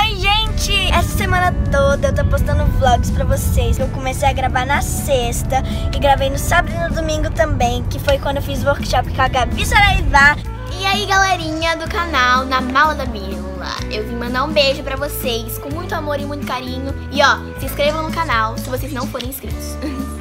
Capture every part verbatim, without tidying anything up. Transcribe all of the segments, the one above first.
Oi, gente! Essa semana toda eu tô postando vlogs pra vocês. Eu comecei a gravar na sexta e gravei no sábado e no domingo também, que foi quando eu fiz o workshop com a Gabi Saraiva. E aí, galerinha do canal Na Mala da Mila, eu vim mandar um beijo pra vocês com muito amor e muito carinho. E ó, se inscrevam no canal se vocês não forem inscritos.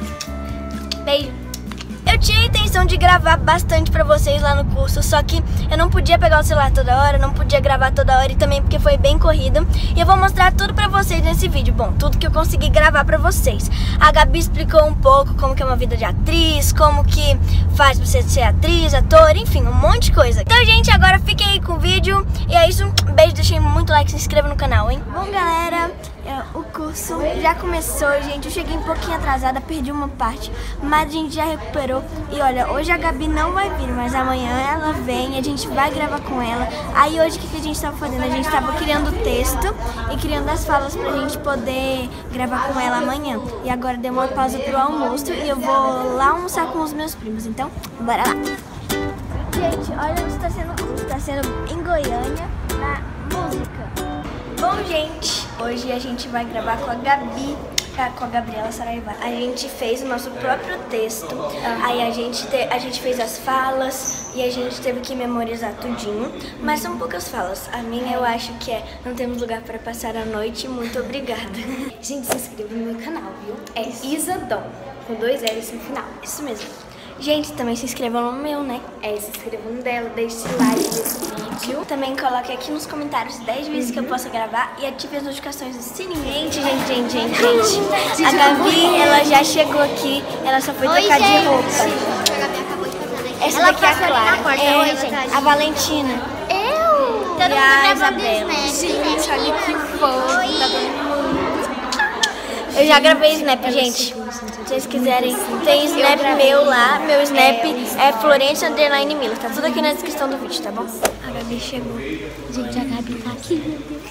Beijo! Eu tinha a intenção de gravar bastante pra vocês lá no curso, só que eu não podia pegar o celular toda hora, não podia gravar toda hora e também porque foi bem corrido. E eu vou mostrar tudo pra vocês nesse vídeo, bom, tudo que eu consegui gravar pra vocês. A Gabi explicou um pouco como que é uma vida de atriz, como que faz pra você ser atriz, ator, enfim, um monte de coisa. Então, gente, agora fiquem aí com o vídeo e é isso. Um beijo, deixem muito like, se inscreva no canal, hein? Bom, galera, o curso já começou, gente. Eu cheguei um pouquinho atrasada, perdi uma parte, mas a gente já recuperou. E olha, hoje a Gabi não vai vir, mas amanhã ela vem e a gente vai gravar com ela. Aí hoje o que a gente estava fazendo? A gente estava criando o texto e criando as falas pra gente poder gravar com ela amanhã. E agora deu uma pausa pro almoço e eu vou lá almoçar com os meus primos, então bora lá. Gente, olha onde está sendo o curso, está sendo em Goiânia, na música. Bom, gente, hoje a gente vai gravar com a Gabi, com a Gabriela Saraiva. A gente fez o nosso próprio texto, aí a gente, te, a gente fez as falas e a gente teve que memorizar tudinho, mas são poucas falas. A minha eu acho que é não temos lugar para passar a noite, muito obrigada. Gente, se inscreva no meu canal, viu? É Isadom, com dois L's no final. Isso mesmo. Gente, também se inscrevam no meu, né? É, se inscrevam no dela, deixe like nesse vídeo. Também coloque aqui nos comentários dez vezes uhum. que eu possa gravar e ative as notificações do sininho. Gente, gente, gente, gente, gente. A Gabi, ela já chegou aqui, ela só foi Oi, trocar gente. de roupa. A Gabi acabou de passar daqui. Essa ela daqui é a Clara. Porta, é, Oi, gente. A Valentina. Eu! E a Isabela. Gente, olha que fofo. Tá dando Eu já gravei Snap, gente. Se vocês quiserem, tem Snap meu lá. Meu Snap é Florência Underline Mila. Tá tudo aqui na descrição do vídeo, tá bom? A Gabi chegou. Gente, a Gabi tá aqui, meu Deus.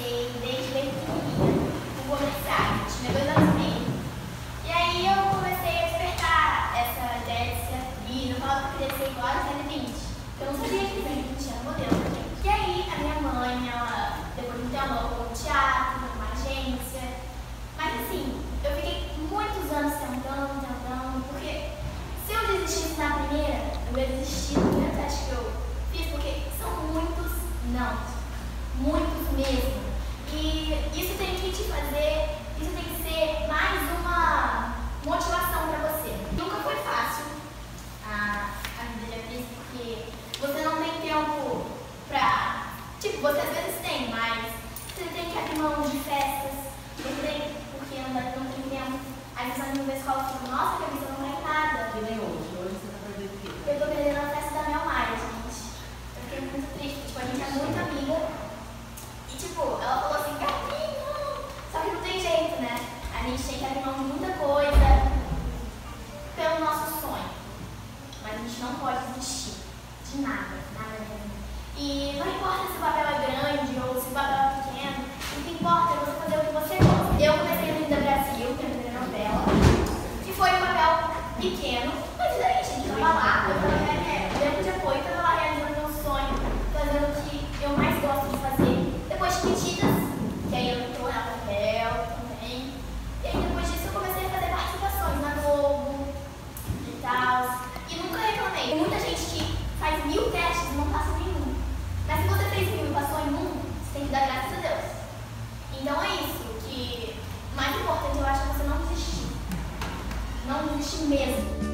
E aí eu comecei a despertar essa ideia de ser atriz. Eu falava que eu queria ser igual a Zé vinte. Eu não sabia que Zé vinte era modelo. E aí a minha mãe, ela depois de um tempo, ela colocou no teatro, numa agência. Mas assim, eu fiquei muitos anos tentando, tentando, porque se eu desistisse na primeira, eu ia desistir do primeiro teste que eu fiz, porque são muitos não, muitos mesmo. E isso tem que te fazer, isso tem que ser mais uma motivação pra você. Nunca foi fácil a, a vida de atriz, porque você não tem tempo pra, tipo, você às vezes tem, mas você tem que abrir mão de festas, você tem porque não, vai, não tem tempo. Aí os amigos da escola falam, nossa, que a missa não vai nada. E nem hoje? Hoje você tá perdendo o quê? Eu tô perdendo a festa da Mel Maia, gente. Eu fiquei muito triste, tipo, a gente é muito amiga. E tipo, ela falou assim, Gabi, só que não tem jeito, né? A gente tem que abrir mão de muita coisa pelo nosso sonho. Mas a gente não pode desistir de nada, nada mesmo. E não importa se o papel é grande ou se o papel é pequeno, o que importa é você fazer o que você gosta. Eu comecei no Linda Brasil, que é a primeira novela, que foi um papel pequeno, mas daí a gente tava lá, eu tava é, dentro de apoio, tava lá realizando meu sonho, fazendo o que eu mais gosto de fazer. Depois de Pedidas, que aí eu tô na papel também, e aí depois disso eu comecei a fazer participações na Globo e tal, e nunca reclamei. Tem muita gente que faz mil testes e não passa nenhum, mas se você fez mil e passou em um, você tem que dar graças a Deus. Então é isso, que o mais importante eu acho é você não desistir. Não desistir mesmo.